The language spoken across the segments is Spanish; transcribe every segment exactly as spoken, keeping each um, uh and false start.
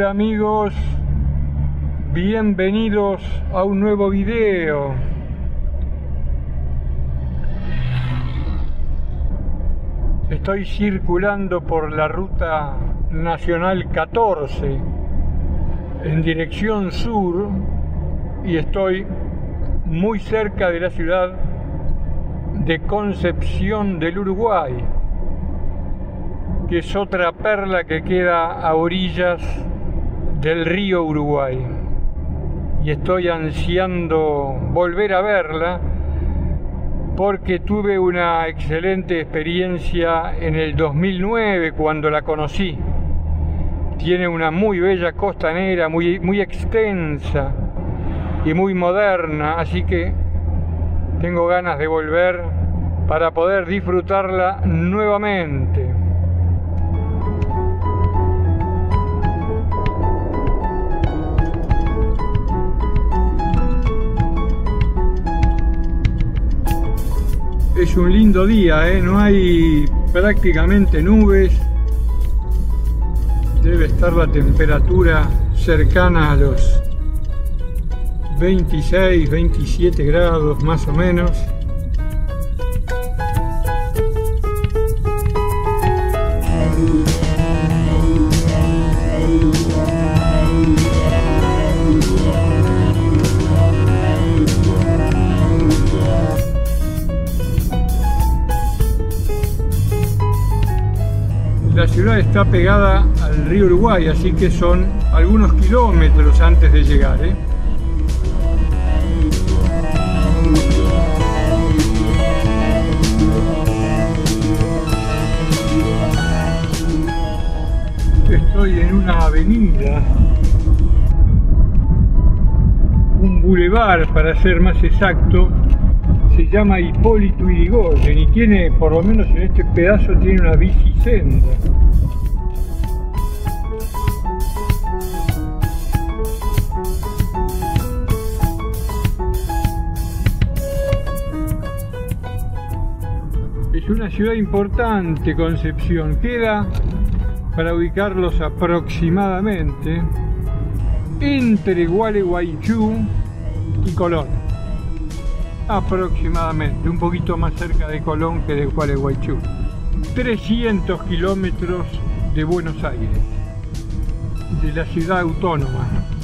Hola amigos, bienvenidos a un nuevo video. Estoy circulando por la ruta nacional catorce en dirección sur y estoy muy cerca de la ciudad de Concepción del Uruguay, que es otra perla que queda a orillas del río Uruguay, y estoy ansiando volver a verla porque tuve una excelente experiencia en el dos mil nueve cuando la conocí. Tiene una muy bella costanera, muy, muy extensa y muy moderna, así que tengo ganas de volver para poder disfrutarla nuevamente. Es un lindo día, ¿eh? No hay prácticamente nubes. Debe estar la temperatura cercana a los veintiséis, veintisiete grados más o menos. La ciudad está pegada al río Uruguay, así que son algunos kilómetros antes de llegar, ¿eh? Estoy en una avenida, un bulevar para ser más exacto. Se llama Hipólito Yrigoyen y tiene, por lo menos en este pedazo, tiene una bicisenda. Es una ciudad importante, Concepción. Queda, para ubicarlos aproximadamente, entre Gualeguaychú y Colón. Aproximadamente, un poquito más cerca de Colón que de Gualeguaychú. trescientos kilómetros de Buenos Aires, de la ciudad autónoma.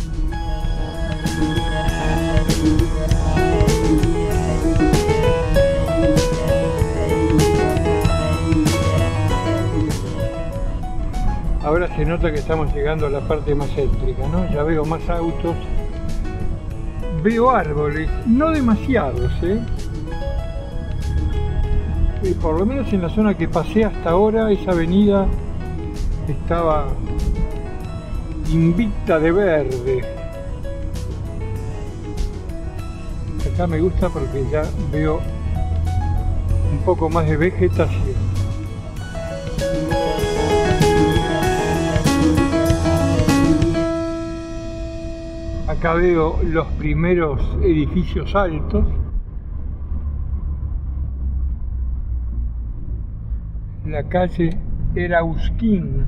Ahora se nota que estamos llegando a la parte más céntrica, ¿no? Ya veo más autos. Veo árboles, no demasiados, ¿eh? Y por lo menos en la zona que pasé hasta ahora, esa avenida estaba invicta de verde. Acá me gusta porque ya veo un poco más de vegetación. Acá veo los primeros edificios altos. La calle Erausquín.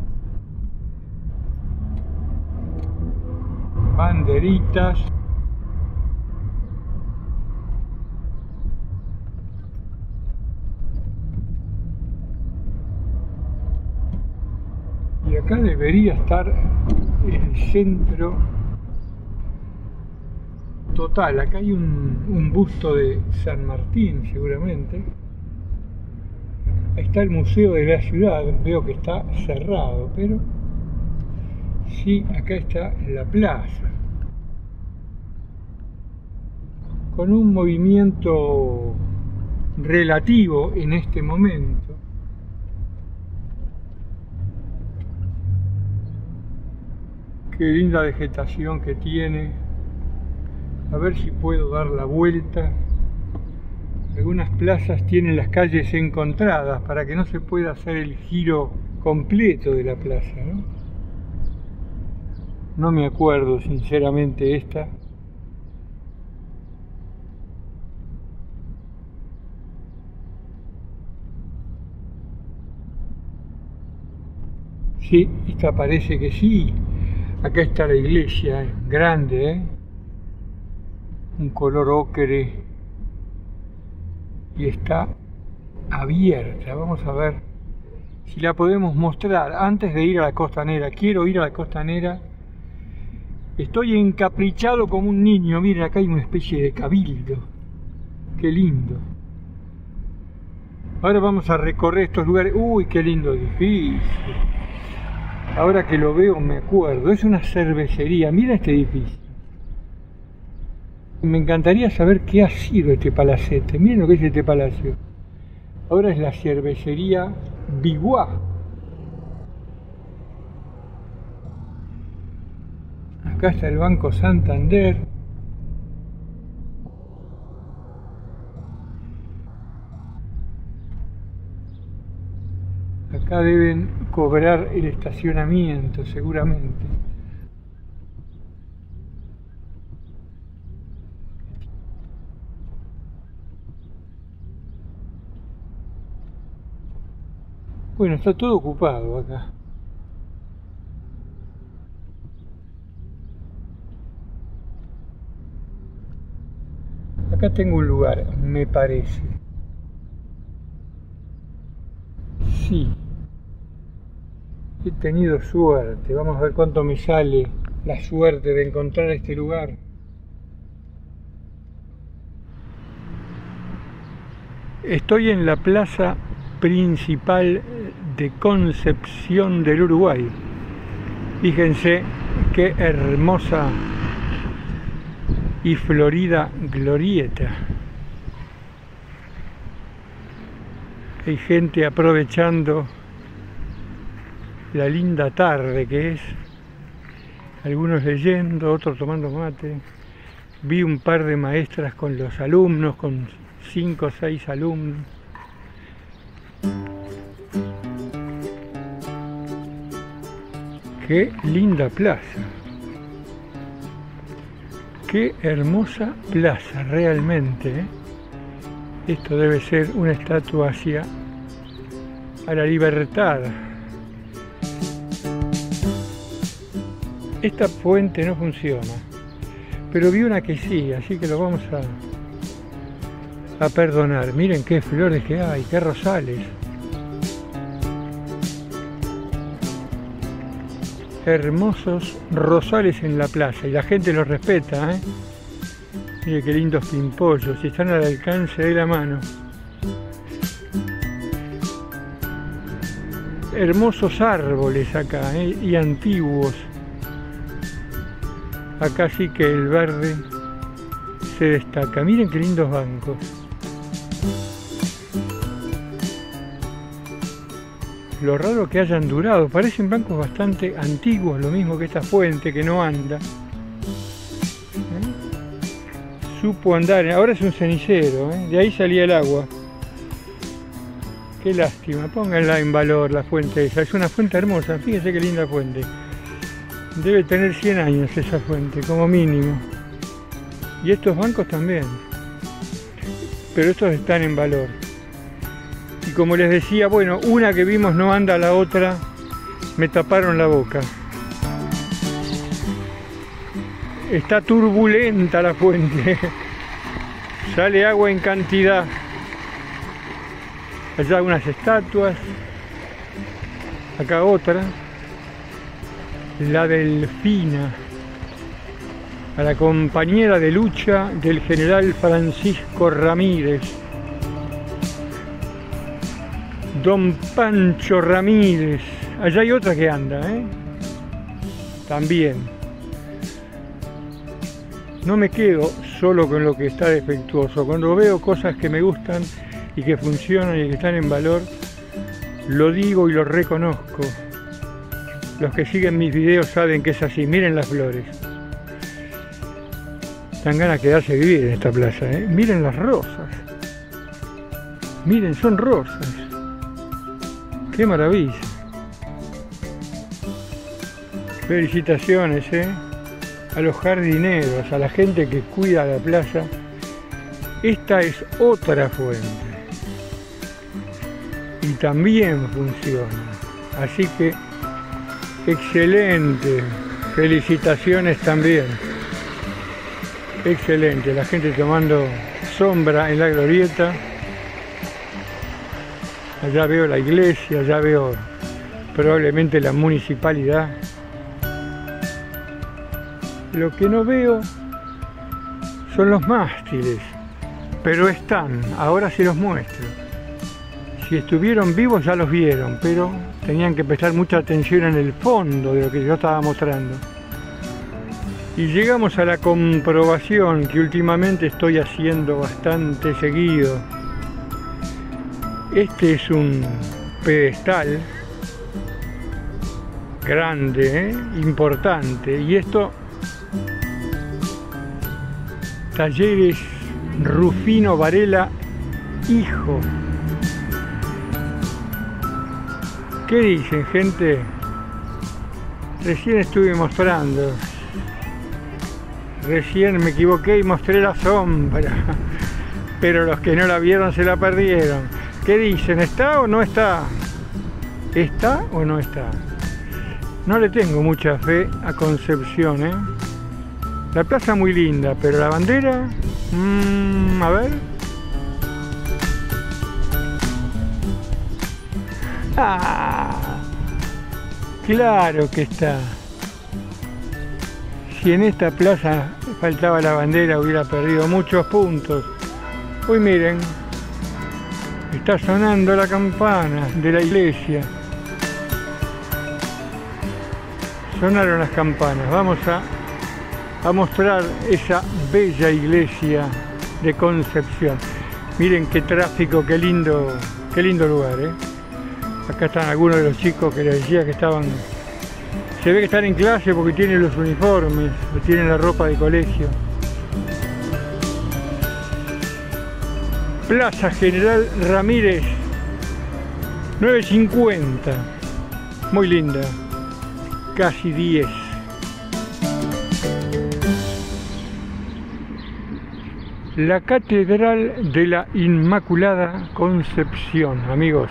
Banderitas. Y acá debería estar el centro total. Acá hay un, un busto de San Martín, seguramente. Ahí está el museo de la ciudad. Veo que está cerrado, pero sí, acá está la plaza, con un movimiento relativo en este momento. Qué linda vegetación que tiene. A ver si puedo dar la vuelta. Algunas plazas tienen las calles encontradas para que no se pueda hacer el giro completo de la plaza, ¿no? No me acuerdo sinceramente esta. Sí, esta parece que sí. Acá está la iglesia, grande, ¿eh? Un color ocre y está abierta. Vamos a ver si la podemos mostrar antes de ir a la costanera. Quiero ir a la costanera. Estoy encaprichado como un niño. Miren, acá hay una especie de cabildo. Qué lindo. Ahora vamos a recorrer estos lugares. Uy, qué lindo edificio. Ahora que lo veo me acuerdo. Es una cervecería. Mira este edificio. Me encantaría saber qué ha sido este palacete. Miren lo que es este palacio. Ahora es la cervecería Biguá. Acá está el Banco Santander. Acá deben cobrar el estacionamiento, seguramente. Bueno, está todo ocupado acá. Acá tengo un lugar, me parece. Sí. He tenido suerte. Vamos a ver cuánto me sale la suerte de encontrar este lugar. Estoy en la plaza principal de Concepción del Uruguay. Fíjense qué hermosa y florida glorieta. Hay gente aprovechando la linda tarde que es, algunos leyendo, otros tomando mate. Vi un par de maestras con los alumnos, con cinco o seis alumnos. Qué linda plaza, qué hermosa plaza realmente, ¿eh? Esto debe ser una estatua hacia a la libertad. Esta fuente no funciona, pero vi una que sí, así que lo vamos a, a perdonar. Miren qué flores que hay, qué rosales. Hermosos rosales en la plaza y la gente los respeta, ¿eh? Mire qué lindos pimpollos, y están al alcance de la mano. Hermosos árboles acá, ¿eh? Y antiguos. Acá sí que el verde se destaca. Miren qué lindos bancos. Lo raro que hayan durado, parecen bancos bastante antiguos, lo mismo que esta fuente que no anda. ¿Eh? Supo andar, ahora es un cenicero, ¿eh? De ahí salía el agua. Qué lástima, pónganla en valor la fuente esa, es una fuente hermosa, fíjense qué linda fuente. Debe tener cien años esa fuente, como mínimo. Y estos bancos también, pero estos están en valor. Y como les decía, bueno, una que vimos no anda, la otra me taparon la boca. Está turbulenta la fuente. Sale agua en cantidad. Allá unas estatuas. Acá otra. La Delfina. A la compañera de lucha del general Francisco Ramírez. Don Pancho Ramírez. Allá hay otra que anda, ¿eh? También. No me quedo solo con lo que está defectuoso. Cuando veo cosas que me gustan y que funcionan y que están en valor, lo digo y lo reconozco. Los que siguen mis videos saben que es así. Miren las flores. Dan ganas de quedarse a vivir en esta plaza, ¿eh? Miren las rosas. Miren, son rosas. ¡Qué maravilla! Felicitaciones, ¿eh? A los jardineros, a la gente que cuida la plaza. Esta es otra fuente. Y también funciona. Así que, excelente. Felicitaciones también. Excelente, la gente tomando sombra en la glorieta. Allá veo la iglesia, allá veo probablemente la municipalidad. Lo que no veo son los mástiles, pero están, ahora se los muestro. Si estuvieron vivos ya los vieron, pero tenían que prestar mucha atención en el fondo de lo que yo estaba mostrando. Y llegamos a la comprobación que últimamente estoy haciendo bastante seguido. Este es un pedestal grande, ¿eh? Importante, y esto, Talleres Rufino Varela, hijo. ¿Qué dicen, gente? Recién estuve mostrando, recién me equivoqué y mostré la sombra, pero los que no la vieron se la perdieron. ¿Qué dicen? ¿Está o no está? ¿Está o no está? No le tengo mucha fe a Concepción, ¿eh? La plaza muy linda, pero la bandera... Mmm, a ver... ¡Ah! Claro que está. Si en esta plaza faltaba la bandera hubiera perdido muchos puntos. Uy, miren, está sonando la campana de la iglesia. Sonaron las campanas. Vamos a, a mostrar esa bella iglesia de Concepción. Miren qué tráfico, qué lindo, qué lindo lugar, ¿eh? Acá están algunos de los chicos que les decía que estaban... Se ve que están en clase porque tienen los uniformes, tienen la ropa de colegio. Plaza General Ramírez, nueve cincuenta. Muy linda. Casi diez. La Catedral de la Inmaculada Concepción, amigos.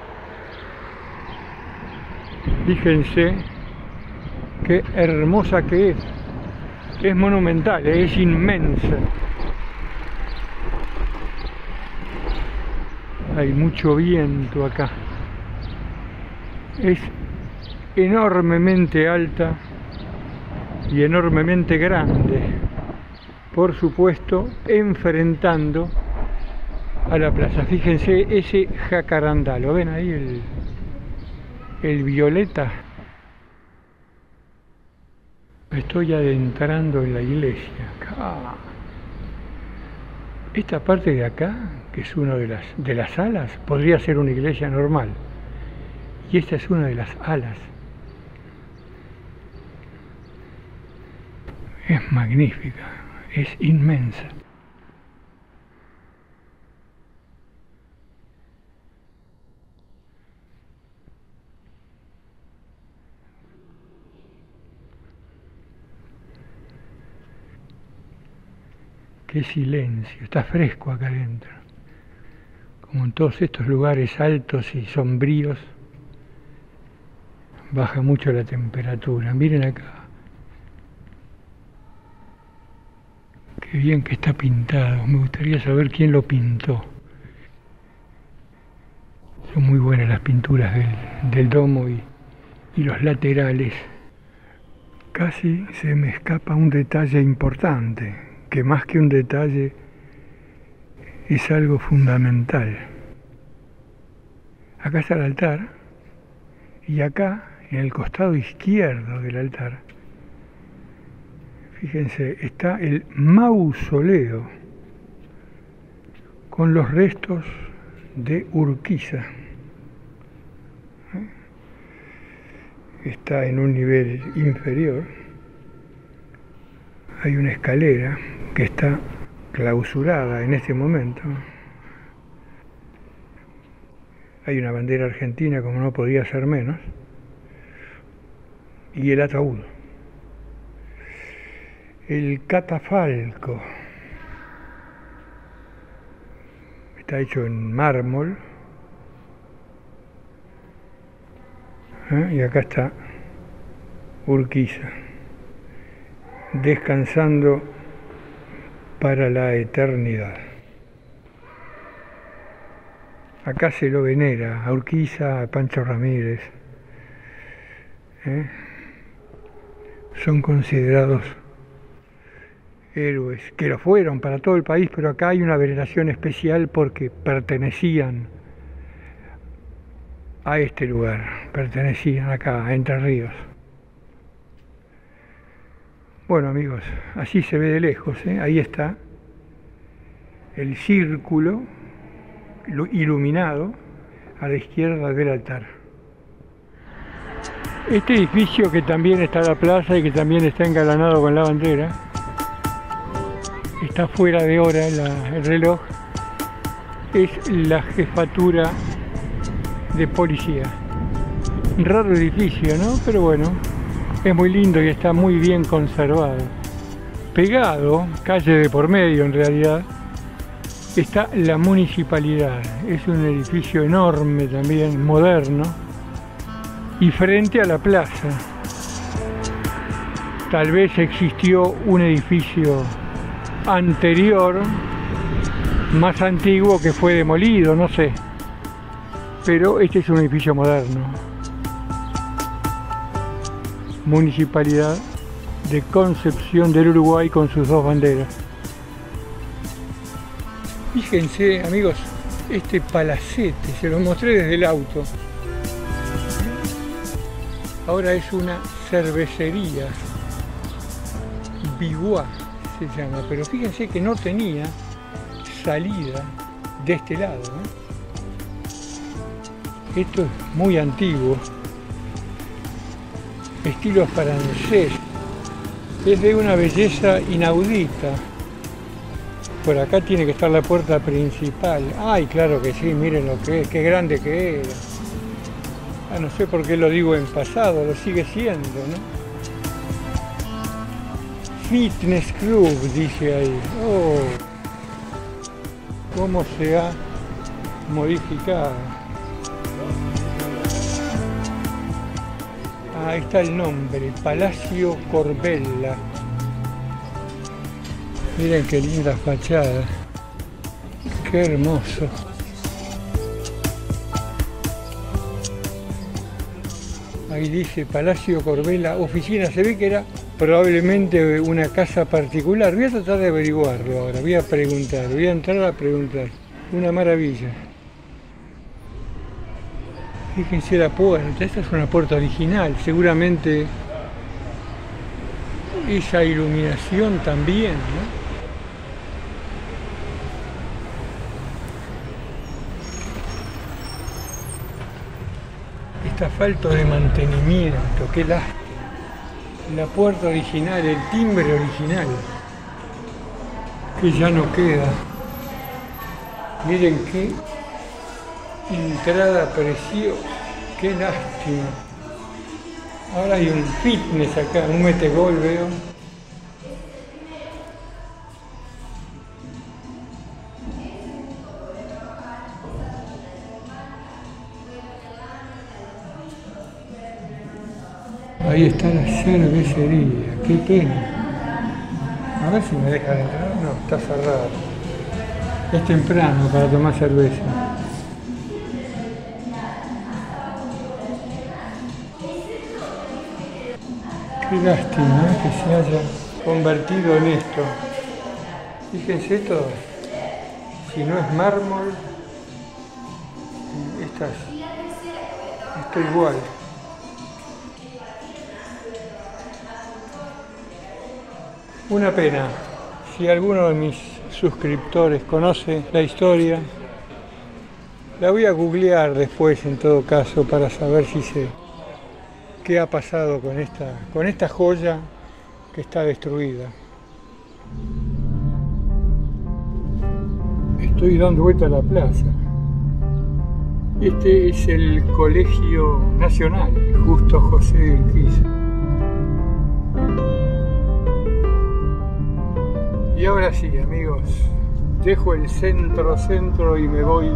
Fíjense qué hermosa que es. Es monumental, es inmensa. Hay mucho viento acá. Es enormemente alta y enormemente grande. Por supuesto, enfrentando a la plaza. Fíjense ese jacarandá. ¿Lo ven ahí? El... el violeta. Estoy adentrando en la iglesia. Acá. Esta parte de acá, que es una de las, de las alas, podría ser una iglesia normal. Y esta es una de las alas. Es magnífica, es inmensa. Qué silencio, está fresco acá adentro. Como en todos estos lugares altos y sombríos, baja mucho la temperatura. Miren acá. Qué bien que está pintado. Me gustaría saber quién lo pintó. Son muy buenas las pinturas del, del domo y, y los laterales. Casi se me escapa un detalle importante, que más que un detalle es algo fundamental. Acá está el altar y acá, en el costado izquierdo del altar, fíjense, está el mausoleo con los restos de Urquiza. Está en un nivel inferior. Hay una escalera que está clausurada en este momento. Hay una bandera argentina, como no podía ser menos, y el ataúd. El catafalco está hecho en mármol, ¿eh? Y acá está Urquiza. descansando para la eternidad. Acá se lo venera a Urquiza, a Pancho Ramírez. ¿Eh? Son considerados héroes, que lo fueron para todo el país, pero acá hay una veneración especial porque pertenecían a este lugar, pertenecían acá, a Entre Ríos. Bueno amigos, así se ve de lejos, ¿eh? Ahí está el círculo iluminado a la izquierda del altar. Este edificio, que también está en la plaza y que también está engalanado con la bandera, está fuera de hora la, el reloj, es la jefatura de policía. Un raro edificio, ¿no? Pero bueno, es muy lindo y está muy bien conservado. Pegado, calle de por medio en realidad, está la municipalidad. Es un edificio enorme también, moderno, y frente a la plaza. Tal vez existió un edificio anterior, más antiguo, que fue demolido, no sé. Pero este es un edificio moderno. Municipalidad de Concepción del Uruguay con sus dos banderas. Fíjense amigos, este palacete, se lo mostré desde el auto. Ahora es una cervecería, Biguá se llama, pero fíjense que no tenía salida de este lado, ¿eh? Esto es muy antiguo, estilo francés, es de una belleza inaudita. Por acá tiene que estar la puerta principal. Ay, claro que sí, miren lo que es, qué grande que era. Ah, no sé por qué lo digo en pasado, lo sigue siendo, ¿no? Fitness Club, dice ahí. Oh, cómo se ha modificado. Ah, ahí está el nombre, Palacio Corbella. Miren qué linda fachada, qué hermoso. Ahí dice Palacio Corbella, oficina, se ve que era probablemente una casa particular. Voy a tratar de averiguarlo ahora, voy a preguntar, voy a entrar a preguntar. Una maravilla. Fíjense la puerta, esta es una puerta original, seguramente esa iluminación también, ¿no? Esta falta de mantenimiento, qué lástima. La puerta original, el timbre original, que ya no queda. Miren qué entrada preciosa, qué lástima. Ahora hay un fitness acá, un metegol veo. Ahí está la cervecería, qué pena. A ver si me dejan entrar. No, está cerrado. Es temprano para tomar cerveza. Qué lástima, ¿eh? Que se haya convertido en esto. Fíjense esto, si no es mármol, estas, esto igual. Una pena. Si alguno de mis suscriptores conoce la historia, la voy a googlear después en todo caso para saber si sé qué ha pasado con esta, con esta joya que está destruida. Estoy dando vuelta a la plaza. Este es el Colegio Nacional, Justo José de Urquiza. Y ahora sí, amigos, dejo el centro-centro y me voy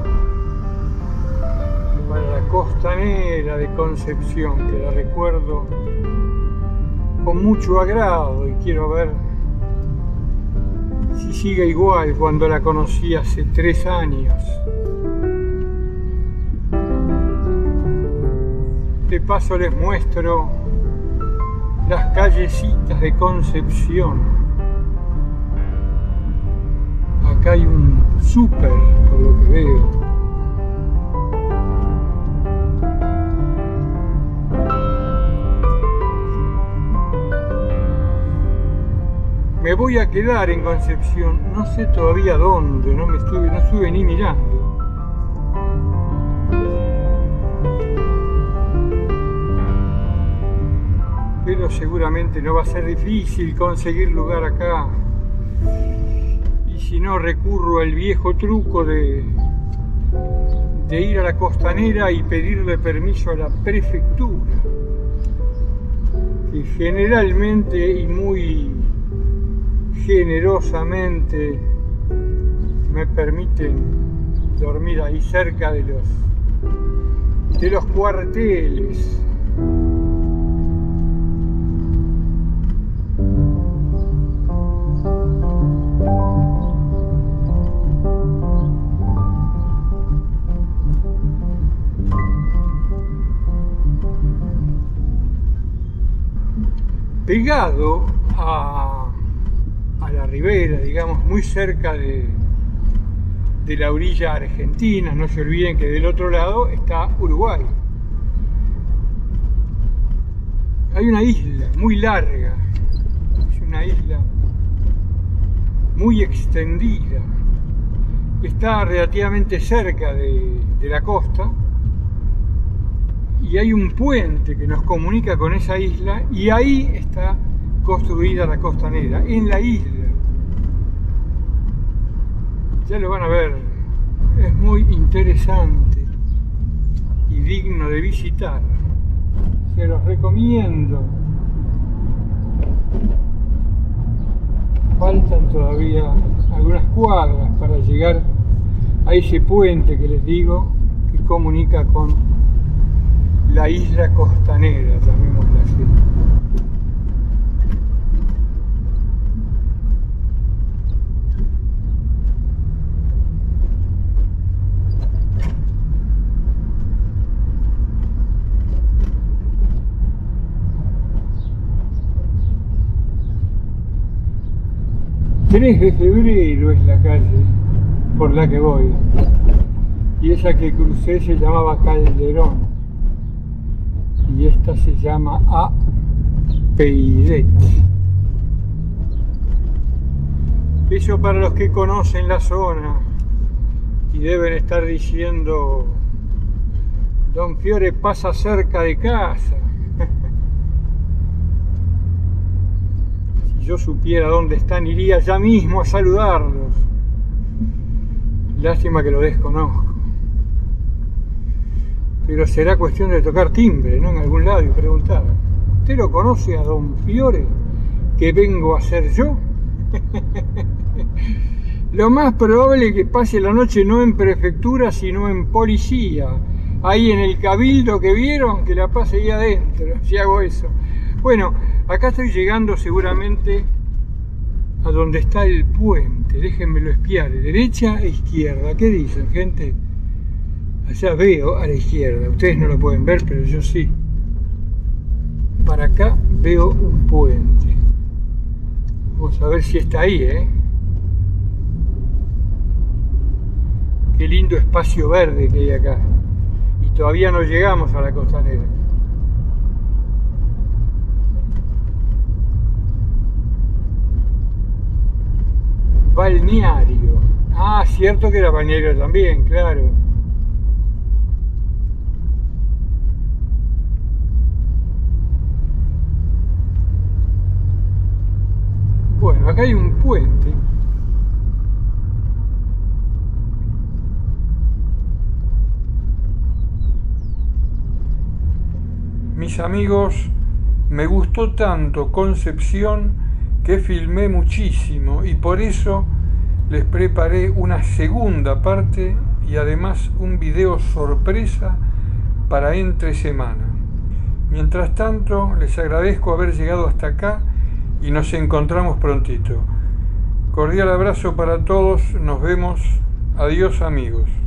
para la costanera de Concepción, que la recuerdo con mucho agrado y quiero ver si sigue igual cuando la conocí hace tres años. De paso les muestro las callecitas de Concepción. Acá hay un súper, por lo que veo. Me voy a quedar en Concepción, no sé todavía dónde, no me estuve, no estuve ni mirando. Pero seguramente no va a ser difícil conseguir lugar acá. Y si no, recurro al viejo truco de, de ir a la Costanera y pedirle permiso a la prefectura, que generalmente y muy generosamente me permiten dormir ahí cerca de los de los cuarteles. Pegado a, a la ribera, digamos, muy cerca de, de la orilla argentina, no se olviden que del otro lado está Uruguay. Hay una isla muy larga, es una isla muy extendida, que está relativamente cerca de, de la costa, y hay un puente que nos comunica con esa isla, y ahí está construida la Costanera, en la isla. Ya lo van a ver, es muy interesante y digno de visitar. Se los recomiendo. Faltan todavía algunas cuadras para llegar a ese puente que les digo, que comunica con la isla Costanera, llamémosla así. tres de febrero es la calle por la que voy, y esa que crucé se llamaba Calderón, y esta se llama A. Peidet. Eso para los que conocen la zona y deben estar diciendo: Don Fiore pasa cerca de casa. Si yo supiera dónde están, iría ya mismo a saludarlos. Lástima que lo desconozco. Pero será cuestión de tocar timbre, ¿no?, en algún lado y preguntar: ¿usted lo conoce a Don Fiore, que vengo a ser yo? Lo más probable es que pase la noche no en prefectura, sino en policía, ahí en el cabildo que vieron, que la pase ahí adentro, si hago eso. Bueno, acá estoy llegando seguramente a donde está el puente. Déjenmelo espiar, derecha e izquierda. ¿Qué dicen, gente? Allá veo a la izquierda, ustedes no lo pueden ver, pero yo sí. Para acá veo un puente. Vamos a ver si está ahí, ¿eh? Qué lindo espacio verde que hay acá. Y todavía no llegamos a la Costanera. Balneario. Ah, cierto que era balneario también, claro. Bueno, acá hay un puente. Mis amigos, me gustó tanto Concepción que filmé muchísimo y por eso les preparé una segunda parte y además un video sorpresa para entre semana. Mientras tanto, les agradezco haber llegado hasta acá y nos encontramos prontito. Cordial abrazo para todos, nos vemos, adiós amigos.